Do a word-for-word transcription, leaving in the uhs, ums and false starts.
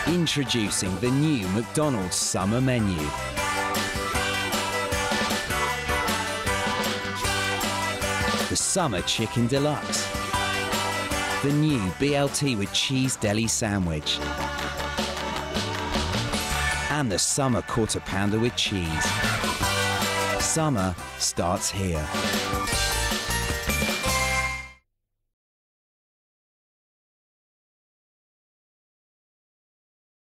Introducing the new McDonald's summer menu. The Summer Chicken Deluxe. The new B L T with cheese deli sandwich. And the Summer Quarter Pounder with cheese. Summer starts here.